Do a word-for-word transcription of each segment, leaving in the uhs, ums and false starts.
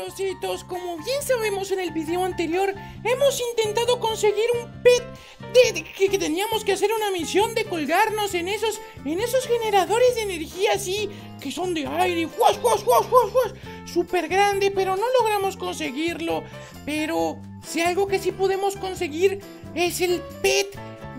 brositos, como bien sabemos en el video anterior, hemos intentado conseguir un pet de, de que, que teníamos que hacer una misión de colgarnos en esos en esos generadores de energía así, que son de aire, ¡guas, guas, guas, guas, guas! Súper grande, pero no logramos conseguirlo. Pero si algo que sí podemos conseguir es el pet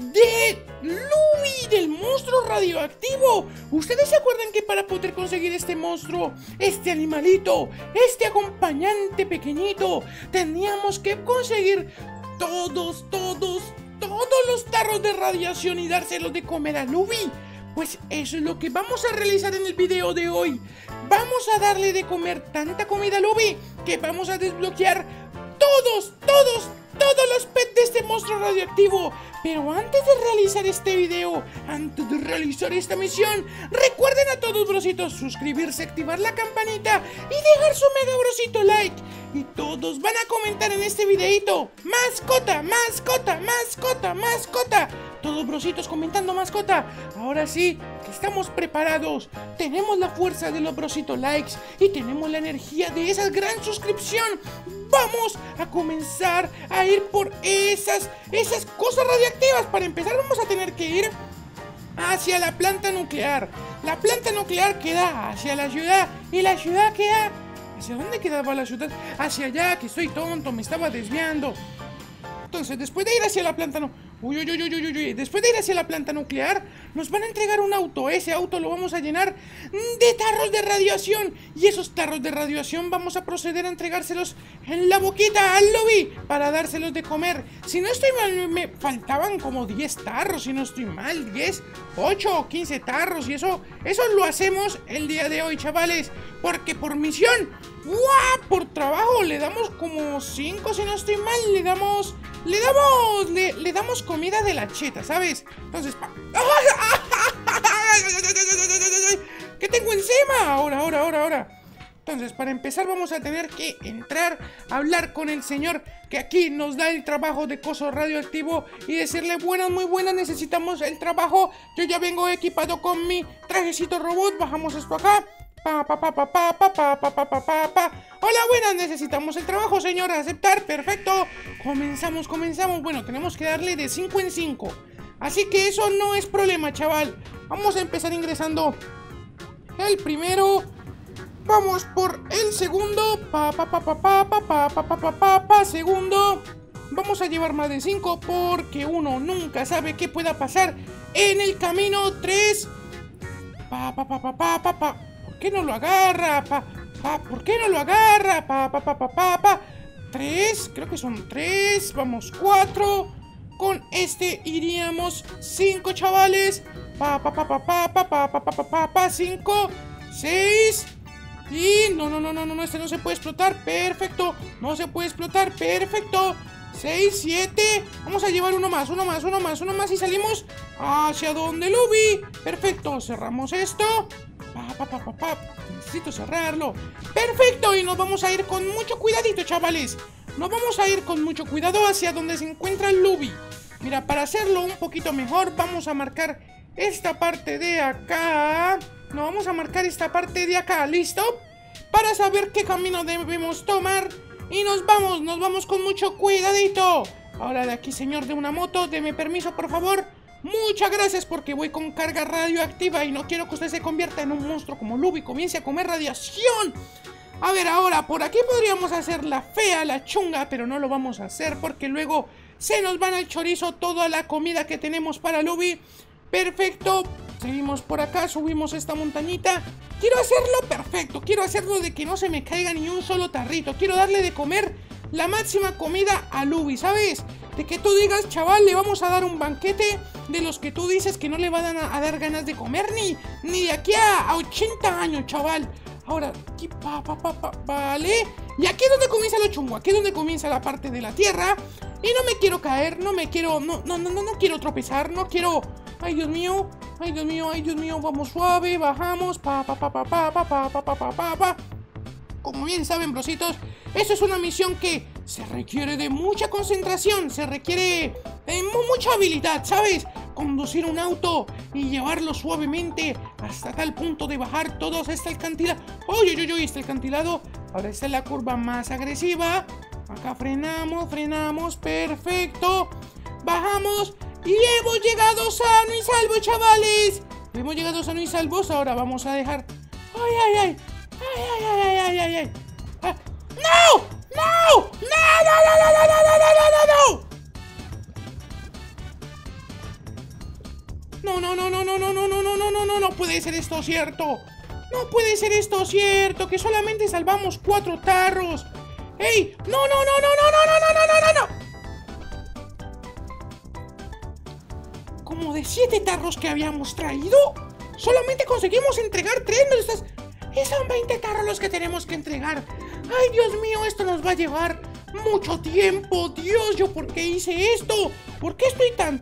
de Luby, del monstruo radioactivo. ¿Ustedes se acuerdan que para poder conseguir este monstruo, este animalito, este acompañante pequeñito, teníamos que conseguir todos, todos, todos los tarros de radiación y dárselos de comer a Luby? Pues eso es lo que vamos a realizar en el video de hoy. Vamos a darle de comer tanta comida a Luby que vamos a desbloquear todos, todos, todos los pets de este monstruo radioactivo. Pero antes de realizar este video, antes de realizar esta misión, recuerden a todos, brositos, suscribirse, activar la campanita y dejar su mega brosito like. Y todos van a comentar en este videito: mascota, mascota, mascota, mascota. Todos, brositos, comentando mascota. Ahora sí, que estamos preparados. Tenemos la fuerza de los brositos likes y tenemos la energía de esa gran suscripción. Vamos a comenzar a ir por esas, esas cosas radioactivas. Para empezar vamos a tener que ir hacia la planta nuclear. La planta nuclear queda hacia la ciudad y la ciudad queda... ¿Hacia dónde quedaba la ciudad? Hacia allá, que estoy tonto, me estaba desviando. Entonces, después de ir hacia la planta no... Uy, uy, uy, uy, uy, uy. Después de ir hacia la planta nuclear, nos van a entregar un auto. Ese auto lo vamos a llenar de tarros de radiación. Y esos tarros de radiación vamos a proceder a entregárselos en la boquita al Luby para dárselos de comer. Si no estoy mal, me faltaban como diez tarros, si no estoy mal, diez, ocho o quince tarros. Y eso, eso lo hacemos el día de hoy, chavales. Porque por misión, ¡guau! Por trabajo le damos como cinco, si no estoy mal, le damos... Le damos, le, le damos comida de la cheta, ¿sabes? Entonces, pa... ¿qué tengo encima? Ahora, ahora, ahora, ahora. Entonces, para empezar vamos a tener que entrar a hablar con el señor que aquí nos da el trabajo de coso radioactivo y decirle: buenas, muy buenas, necesitamos el trabajo. Yo ya vengo equipado con mi trajecito robot. Bajamos esto acá. Pa, pa, pa, pa, pa, pa, pa, pa, pa, pa, pa. Hola, buenas, necesitamos el trabajo, señor. Aceptar, perfecto. Comenzamos, comenzamos. Bueno, tenemos que darle de cinco en cinco. Así que eso no es problema, chaval. Vamos a empezar ingresando el primero. Vamos por el segundo. Pa, pa, pa, pa, pa, pa, pa, pa, pa, pa, pa, segundo. Vamos a llevar más de cinco porque uno nunca sabe qué pueda pasar en el camino. Tres. Pa, pa, pa, pa, pa, pa, pa. ¿Por qué no lo agarra? Pa, pa, ¿por qué no lo agarra? Pa, pa, pa, pa, pa, pa. Tres, creo que son tres. Vamos, cuatro. Con este iríamos cinco, chavales. Pa, pa, pa, pa, pa, pa, pa, pa, pa, pa, pa, pa, cinco. Seis. Y no, no, no, no, no, este no se puede explotar. Perfecto. No se puede explotar. Perfecto. Seis, siete. Vamos a llevar uno más, uno más, uno más, uno más. Y salimos hacia donde Luby. Perfecto. Cerramos esto. Pa, pa, pa, pa, pa. Necesito cerrarlo. Perfecto, y nos vamos a ir con mucho cuidadito, chavales. Nos vamos a ir con mucho cuidado hacia donde se encuentra el Luby. Mira, para hacerlo un poquito mejor, vamos a marcar esta parte de acá. No, vamos a marcar esta parte de acá, ¿listo? Para saber qué camino debemos tomar. Y nos vamos, nos vamos con mucho cuidadito. Ahora de aquí, señor de una moto, deme permiso, por favor. Muchas gracias, porque voy con carga radioactiva y no quiero que usted se convierta en un monstruo como Luby y comience a comer radiación. A ver, ahora por aquí podríamos hacer la fea, la chunga, pero no lo vamos a hacer porque luego se nos van al chorizo toda la comida que tenemos para Luby. Perfecto, seguimos por acá, subimos esta montañita. Quiero hacerlo perfecto, quiero hacerlo de que no se me caiga ni un solo tarrito. Quiero darle de comer la máxima comida a Luby, ¿sabes? De que tú digas: chaval, le vamos a dar un banquete de los que tú dices que no le van a, a dar ganas de comer ni, ni de aquí a, a ochenta años, chaval. Ahora, aquí, pa, pa, pa, pa, vale. Y aquí es donde comienza lo chungo, aquí es donde comienza la parte de la tierra. Y no me quiero caer, no me quiero, no, no, no, no, no quiero tropezar, no quiero... Ay, Dios mío, ay, Dios mío, ay, Dios mío, vamos suave, bajamos, pa, pa, pa, pa, pa, pa, pa, pa, pa, pa, pa, pa. Como bien saben, brositos, eso es una misión que se requiere de mucha concentración, se requiere de mucha habilidad, ¿sabes? Conducir un auto y llevarlo suavemente hasta tal punto de bajar todos este alcantilado. ¡Uy, uy, uy! Este alcantilado Ahora esta es la curva más agresiva. Acá frenamos, frenamos, perfecto. Bajamos y hemos llegado sano y salvo, chavales. Hemos llegado sano y salvos. Ahora vamos a dejar... ¡Ay, ay, ay! ¡Ay, ay, ay, ay, ay, ay, ay! Ah. ¡No! ¡No! ¡No, no, no, no, no, no, no, no, no, no! No, no, no, no, no, no, no, no, no, no, no, no, no puede ser esto cierto. No puede ser esto cierto, que solamente salvamos cuatro tarros. ¡Ey! ¡No, no, no, no, no, no, no, no, no, no! Como de siete tarros que habíamos traído, solamente conseguimos entregar tres. ¿No estás? Y son veinte tarros los que tenemos que entregar. ¡Ay, Dios mío! Esto nos va a llevar mucho tiempo. Dios, ¿yo por qué hice esto? ¿Por qué estoy tan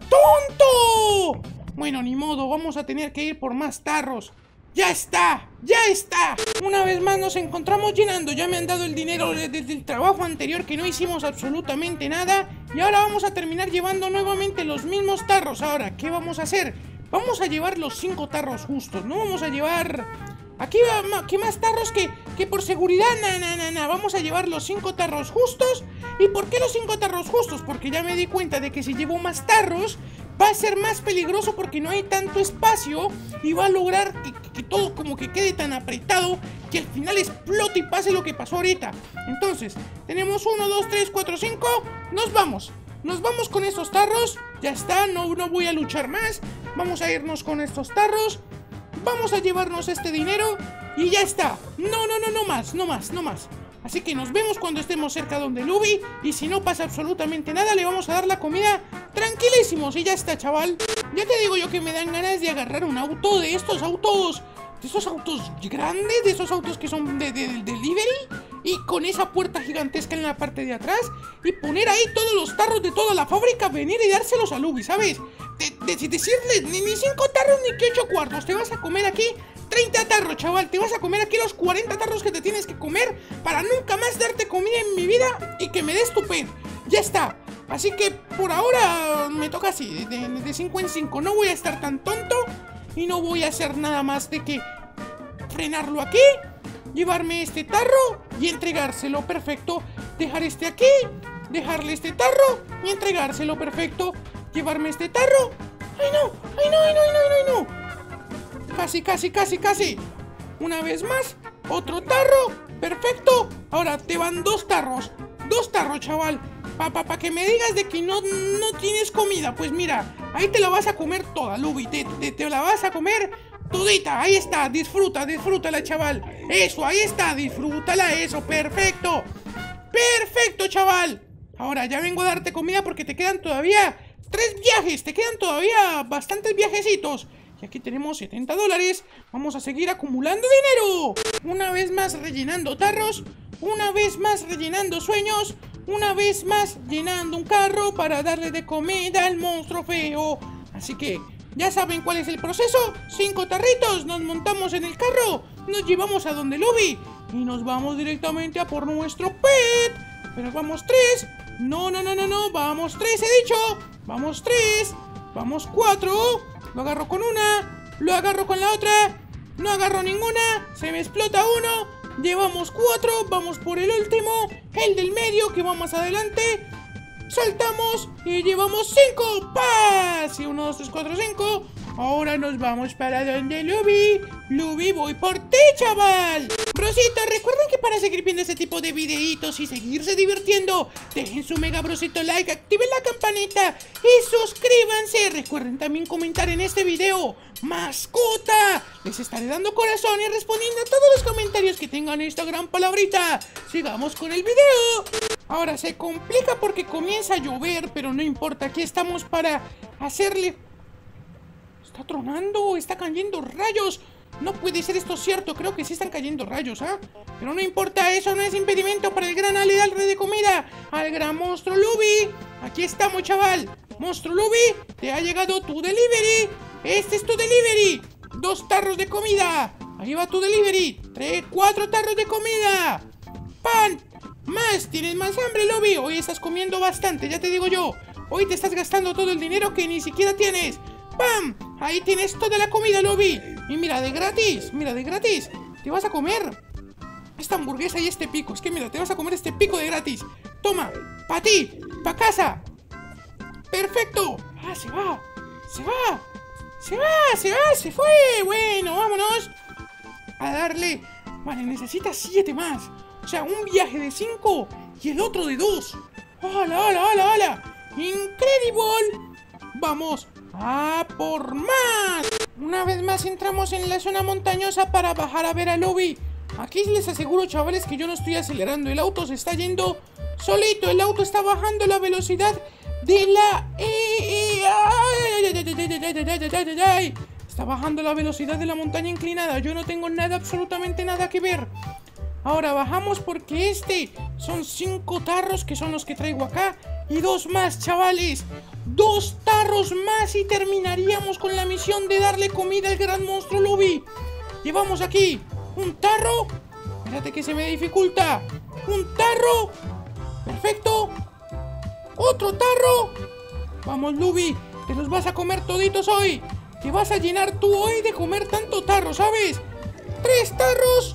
tonto? Bueno, ni modo, vamos a tener que ir por más tarros. ¡Ya está! ¡Ya está! Una vez más nos encontramos llenando. Ya me han dado el dinero desde el trabajo anterior, que no hicimos absolutamente nada. Y ahora vamos a terminar llevando nuevamente los mismos tarros. Ahora, ¿qué vamos a hacer? Vamos a llevar los cinco tarros justos. No vamos a llevar... Aquí, aquí más tarros que, que por seguridad. Na, na, na, na. Vamos a llevar los cinco tarros justos. ¿Y por qué los cinco tarros justos? Porque ya me di cuenta de que si llevo más tarros va a ser más peligroso, porque no hay tanto espacio y va a lograr que, que, que todo como que quede tan apretado que al final explote y pase lo que pasó ahorita. Entonces, tenemos uno, dos, tres, cuatro, cinco. Nos vamos. Nos vamos con estos tarros. Ya está, no, no voy a luchar más. Vamos a irnos con estos tarros. Vamos a llevarnos este dinero y ya está. No, no, no, no más, no más, no más. Así que nos vemos cuando estemos cerca donde Lubi. Y si no pasa absolutamente nada, le vamos a dar la comida tranquilísimos. Y ya está, chaval. Ya te digo yo que me dan ganas de agarrar un auto de estos autos. De esos autos grandes, de esos autos que son de, de, de delivery. Y con esa puerta gigantesca en la parte de atrás. Y poner ahí todos los tarros de toda la fábrica. Venir y dárselos a Lubi, ¿sabes? De, de, decirle, ni, ni cinco tarros ni que ocho cuartos. Te vas a comer aquí treinta tarros, chaval. Te vas a comer aquí los cuarenta tarros que te tienes que comer para nunca más darte comida en mi vida y que me des tu pen. Ya está. Así que por ahora me toca así, de cinco en cinco. No voy a estar tan tonto y no voy a hacer nada más de que frenarlo aquí, llevarme este tarro y entregárselo. Perfecto. Dejar este aquí, dejarle este tarro y entregárselo. Perfecto. Llevarme este tarro. ¡Ay, no! ¡Ay, no! ¡Ay, no! ¡Ay, no! ¡Ay, no! Casi, casi, casi, casi. Una vez más. Otro tarro. Perfecto. Ahora te van dos tarros. Dos tarros, chaval. Para pa, pa que me digas de que no, no tienes comida. Pues mira, ahí te la vas a comer toda, Lubi. Te, te, te la vas a comer todita. Ahí está. Disfruta, disfrútala, chaval. Eso, ahí está. Disfrútala, eso. Perfecto. Perfecto, chaval. Ahora ya vengo a darte comida porque te quedan todavía tres viajes. Te quedan todavía bastantes viajecitos. Y aquí tenemos setenta dólares. Vamos a seguir acumulando dinero. Una vez más rellenando tarros. Una vez más rellenando sueños. Una vez más llenando un carro para darle de comida al monstruo feo. Así que ya saben cuál es el proceso. Cinco tarritos, nos montamos en el carro, nos llevamos a donde Lubi y nos vamos directamente a por nuestro pet. Pero vamos tres. No, no, no, no, no. Vamos tres, he dicho. Vamos tres. Vamos cuatro. Lo agarro con una, lo agarro con la otra, no agarro ninguna, se me explota uno, llevamos cuatro, vamos por el último, el del medio que va más adelante, saltamos y llevamos cinco, ¡paz! Y uno, dos, tres, cuatro, cinco, ahora nos vamos para donde Lubi, Lubi, voy por ti, chaval. Brosito, recuerden que para seguir viendo este tipo de videitos y seguirse divirtiendo, dejen su mega brosito like, activen la campanita y suscríbanse. Recuerden también comentar en este video, mascota. Les estaré dando corazón y respondiendo a todos los comentarios que tengan esta gran palabrita. Sigamos con el video. Ahora se complica porque comienza a llover, pero no importa, aquí estamos para hacerle... Está tronando, está cayendo rayos. No puede ser esto cierto, creo que sí están cayendo rayos, ¿ah? ¿eh? Pero no importa, eso no es impedimento para el gran Ale darle de comida al gran monstruo Lubi. Aquí estamos, chaval. Monstruo Lubi, te ha llegado tu delivery. Este es tu delivery. Dos tarros de comida. Ahí va tu delivery. Tres, cuatro tarros de comida. Pan. Más, tienes más hambre, Lubi. Hoy estás comiendo bastante, ya te digo yo. Hoy te estás gastando todo el dinero que ni siquiera tienes. ¡Pam! Ahí tienes toda la comida, Lubi. Y mira, de gratis, mira, de gratis. Te vas a comer esta hamburguesa y este pico. Es que mira, te vas a comer este pico de gratis. Toma, pa' ti, pa' casa. ¡Perfecto! ¡Ah, se va! ¡Se va! ¡Se va! ¡Se va! ¡Se fue! Bueno, vámonos a darle. Vale, necesita siete más. O sea, un viaje de cinco y el otro de dos. ¡Hala, hala, hala, hala! ¡Incredible! Vamos a por más. Una vez más entramos en la zona montañosa para bajar a ver a Lobby. Aquí les aseguro, chavales, que yo no estoy acelerando. El auto se está yendo solito. El auto está bajando la velocidad de la... Está bajando la velocidad de la montaña inclinada. Yo no tengo nada, absolutamente nada que ver. Ahora bajamos porque este son cinco tarros que son los que traigo acá. Y dos más, chavales. Dos tarros más y terminaríamos con la misión de darle comida al gran monstruo Lobby. Llevamos aquí un tarro. Espérate que se me dificulta. Un tarro. Perfecto. Otro tarro. Vamos, Lobby, te los vas a comer toditos hoy. Te vas a llenar tú hoy de comer tanto tarro, ¿sabes? Tres tarros.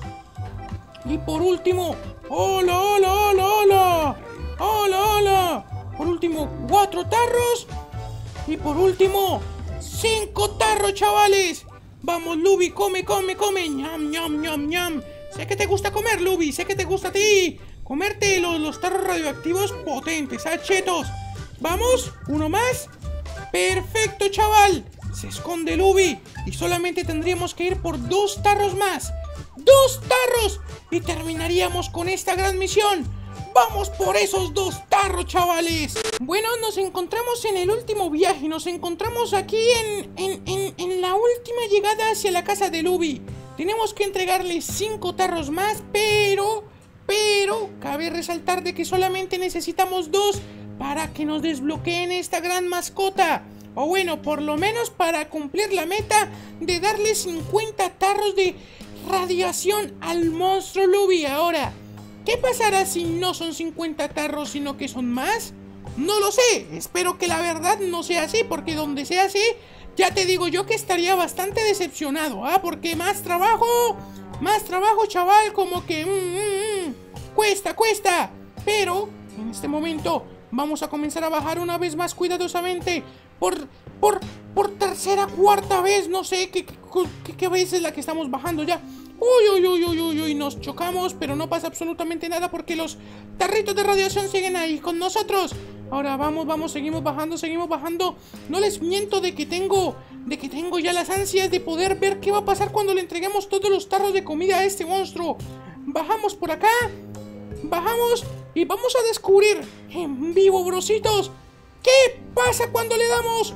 Y por último, hola, hola, hola, hola. Hola, hola. Por último, cuatro tarros. Y por último, cinco tarros, chavales. Vamos, Lobby, come, come, come. Ñam, ñam, ñam, ñam. Sé que te gusta comer, Lobby. Sé que te gusta a ti comerte los, los tarros radioactivos potentes, ¿ah, chetos? Vamos, uno más. Perfecto, chaval. Se esconde Lobby y solamente tendríamos que ir por dos tarros más. ¡Dos tarros! Y terminaríamos con esta gran misión. ¡Vamos por esos dos tarros, chavales! Bueno, nos encontramos en el último viaje. Nos encontramos aquí en, en, en, en la última llegada hacia la casa de Lobby. Tenemos que entregarle cinco tarros más, pero... Pero... Cabe resaltar de que solamente necesitamos dos para que nos desbloqueen esta gran mascota. O bueno, por lo menos para cumplir la meta de darle cincuenta tarros de radiación al monstruo Lobby. Ahora, ¿qué pasará si no son cincuenta tarros, sino que son más? No lo sé, espero que la verdad no sea así, porque donde sea así, ya te digo yo que estaría bastante decepcionado, ¿ah? Porque más trabajo, más trabajo, chaval, como que... Mm, mm, mm, cuesta, cuesta. Pero, en este momento, vamos a comenzar a bajar una vez más cuidadosamente. Por, por, por tercera, cuarta vez, no sé qué, qué, qué vez es la que estamos bajando ya. Uy, uy, uy, uy, uy, uy, nos chocamos, pero no pasa absolutamente nada porque los tarritos de radiación siguen ahí con nosotros. Ahora vamos, vamos, seguimos bajando, seguimos bajando. No les miento de que tengo, de que tengo ya las ansias de poder ver qué va a pasar cuando le entreguemos todos los tarros de comida a este monstruo. Bajamos por acá, bajamos y vamos a descubrir en vivo, brositos, ¿qué pasa cuando le damos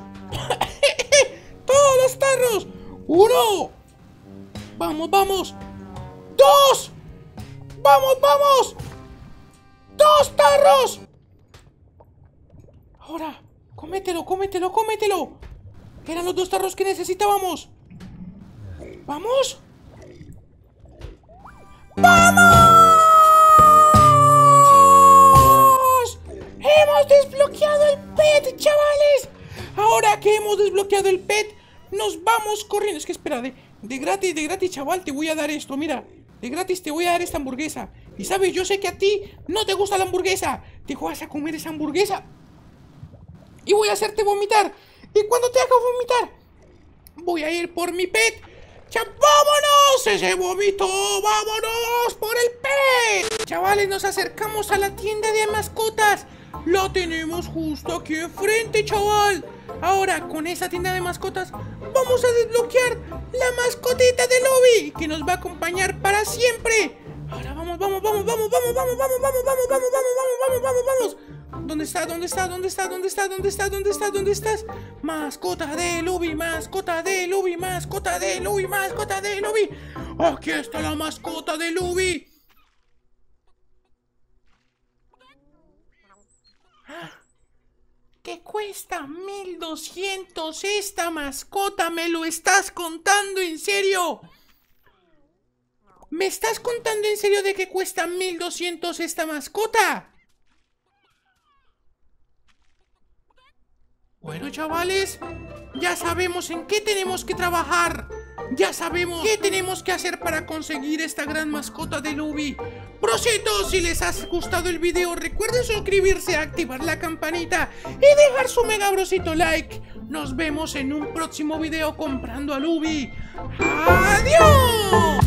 todos los tarros? Uno. Vamos, vamos. ¡Dos! ¡Vamos, vamos! ¡Dos tarros! Ahora, cómetelo, cómetelo, cómetelo. Eran los dos tarros que necesitábamos. ¿Vamos? ¡Vamos! ¡Hemos desbloqueado el pet, chavales! Ahora que hemos desbloqueado el pet, nos vamos corriendo. Es que espera, de... De gratis, de gratis, chaval, te voy a dar esto, mira. De gratis te voy a dar esta hamburguesa. Y sabes, yo sé que a ti no te gusta la hamburguesa. Te vas a comer esa hamburguesa y voy a hacerte vomitar. Y cuando te haga vomitar, voy a ir por mi pet. ¡Ya, vámonos! ¡Ese vómito! ¡Vámonos por el pet! Chavales, nos acercamos a la tienda de mascotas. La tenemos justo aquí enfrente, chaval. Ahora, con esa tienda de mascotas, vamos a desbloquear la mascotita de Lobby, que nos va a acompañar para siempre. Ahora vamos, vamos, vamos, vamos, vamos, vamos, vamos, vamos, vamos, vamos, vamos, vamos, vamos, vamos. ¿Dónde está? ¿Dónde está? ¿Dónde está? ¿Dónde está? ¿Dónde está? ¿Dónde está? ¿Dónde estás? Mascota de Lobby, mascota de Lobby, mascota de Lobby, mascota de Lobby. Aquí está la mascota de Lobby. ¿Qué cuesta mil doscientos esta mascota? ¿Me lo estás contando en serio? ¿Me estás contando en serio de que cuesta mil doscientos esta mascota? Bueno, chavales, ya sabemos en qué tenemos que trabajar. ya sabemos qué tenemos que hacer para conseguir esta gran mascota de Luby. Por cierto, si les ha gustado el video, recuerden suscribirse, activar la campanita y dejar su mega brosito like. Nos vemos en un próximo video comprando a Luby. ¡Adiós!